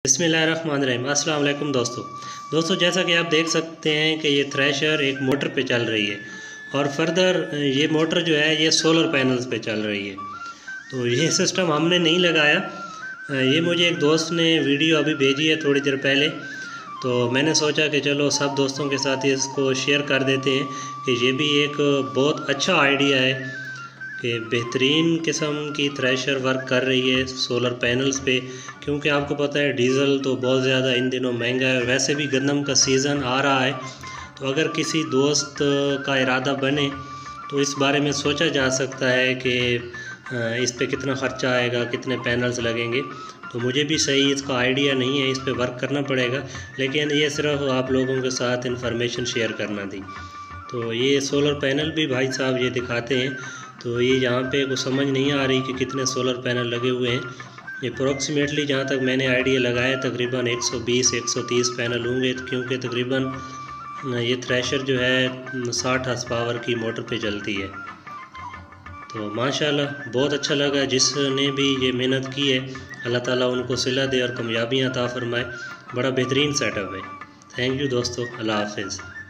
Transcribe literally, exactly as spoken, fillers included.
बिस्मिल्लाहिर्रहमानिर्रहीम। अस्सलाम वालेकुम दोस्तों दोस्तों जैसा कि आप देख सकते हैं कि ये थ्रेशर एक मोटर पे चल रही है और फर्दर ये मोटर जो है ये सोलर पैनल्स पे चल रही है। तो ये सिस्टम हमने नहीं लगाया, ये मुझे एक दोस्त ने वीडियो अभी भेजी है थोड़ी देर पहले, तो मैंने सोचा कि चलो सब दोस्तों के साथ इसको शेयर कर देते हैं कि ये भी एक बहुत अच्छा आइडिया है कि बेहतरीन किस्म की थ्रेशर वर्क कर रही है सोलर पैनल्स पे। क्योंकि आपको पता है डीज़ल तो बहुत ज़्यादा इन दिनों महंगा है, वैसे भी गंदम का सीज़न आ रहा है। तो अगर किसी दोस्त का इरादा बने तो इस बारे में सोचा जा सकता है कि इस पे कितना ख़र्चा आएगा, कितने पैनल्स लगेंगे। तो मुझे भी सही इसका आइडिया नहीं है, इस पे वर्क करना पड़ेगा, लेकिन ये सिर्फ आप लोगों के साथ इन्फॉर्मेशन शेयर करना थी। तो ये सोलर पैनल भी भाई साहब ये दिखाते हैं, तो ये यहाँ पे कुछ समझ नहीं आ रही कि कितने सोलर पैनल लगे हुए हैं। ये अप्रोक्सीमेटली जहाँ तक मैंने आइडिया लगाया तकरीबन एक सौ बीस एक सौ तीस पैनल होंगे, क्योंकि तकरीबन ये थ्रेशर जो है साठ हॉर्स पावर की मोटर पे चलती है। तो माशाल्लाह बहुत अच्छा लगा, जिसने भी ये मेहनत की है अल्लाह ताला उनको सिला दे और कामयाबियाँ अता फरमाए। बड़ा बेहतरीन सेटअप है। थैंक यू दोस्तों, अल्लाह हाफिज़।